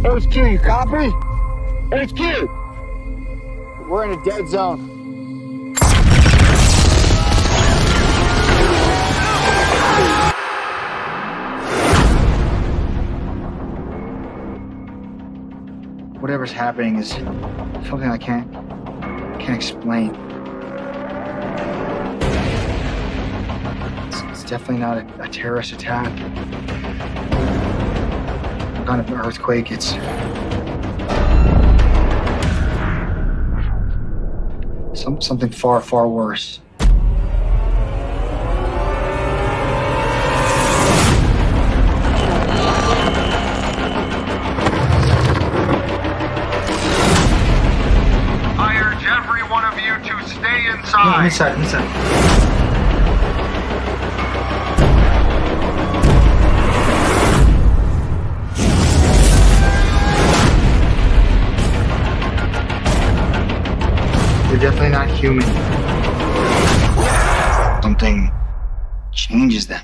HQ, you copy? HQ! We're in a dead zone. Whatever's happening is something I can't explain. It's definitely not a terrorist attack. Not an earthquake. It's something far, far worse. Stay inside. Inside. They're definitely not human. Something changes them.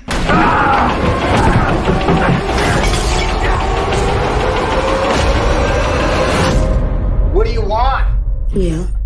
What do you want? Yeah.